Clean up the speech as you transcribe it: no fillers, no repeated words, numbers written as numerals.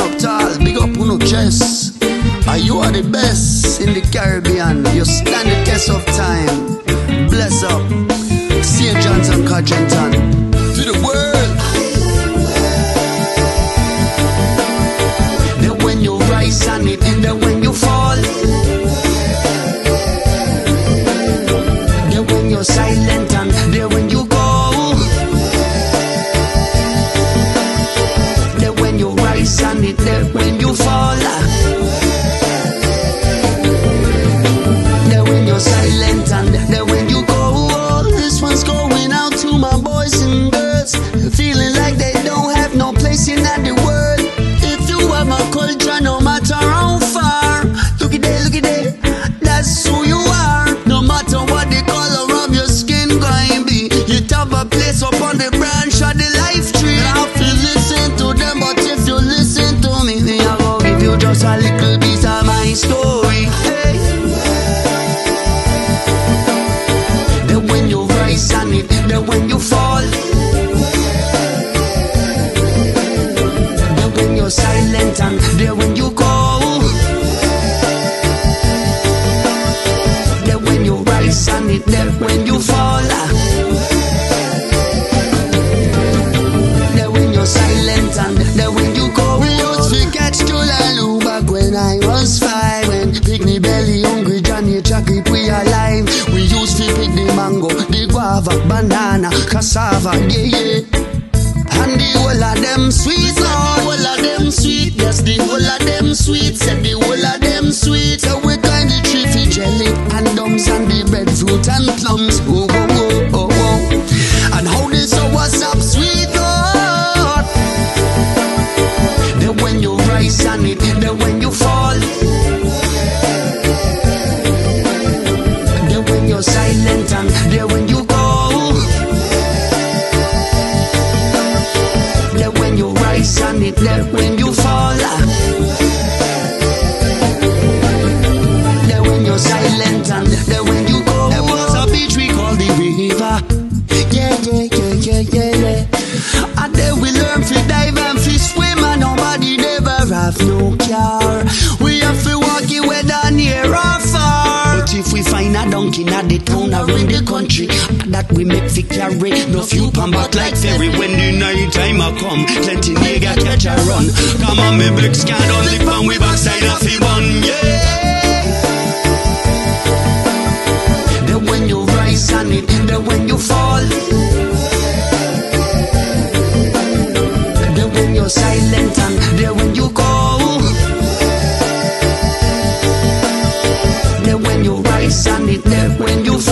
up tall, big up on no chest. You are the best in the Caribbean. You stand the test of time. Bless up St. John's and Codrington. To the world. Then when you rise on it, and then when you fall, then when you're silent and then when you go, then when you rise on it, then when you fall, then when you're silent and then when you go. This one's going out to my boys and girls feeling like they don't have no place in the world. If you have a culture, no matter how far, look at there, that's who you are. No matter what the color of your skin going be, you have a place up on the branch of the life tree. I feel listen to them, but if you listen to me, I will give you just a little piece of my story. Hey. Then when you rise on it, then when you fall, then when you're silent and then when you go, then when you rise on it, then when you fall, then when you're silent and then when you go. We used to catch Tulalu back when I was 5, when picnic belly hungry Johnny Chucky we alive. We used to pick the mango, the guava, banana, cassava, yeah. And the whole of them sweet, the whole of them sweet, yes, the whole of them sweet, said the whole of them sweet. So we kind of tree jelly and dums and the breadfruit and plums, oh, oh, oh, oh, oh. And how this was up sweet, Lord. Then when you rise on it, then when you fall, then when you're silent and then when you go, then when you rise on it, then when you fall, then when you're silent and then when you go. There was a beach we called the river, yeah, yeah, yeah, yeah, yeah, yeah. And then we learn to dive and to swim, and nobody never have no car. We have to walk it whether near or far. But if we find a donkey in the town or in the country, that we make fi carry no few pan back like ferry. When the night time a come, plenty nigga catch a run. Come on, me big scan on the pan, we backside of the one, yeah. Then when you rise on it, then when you fall, then when you're silent and then when you go, then when you rise on it, then when you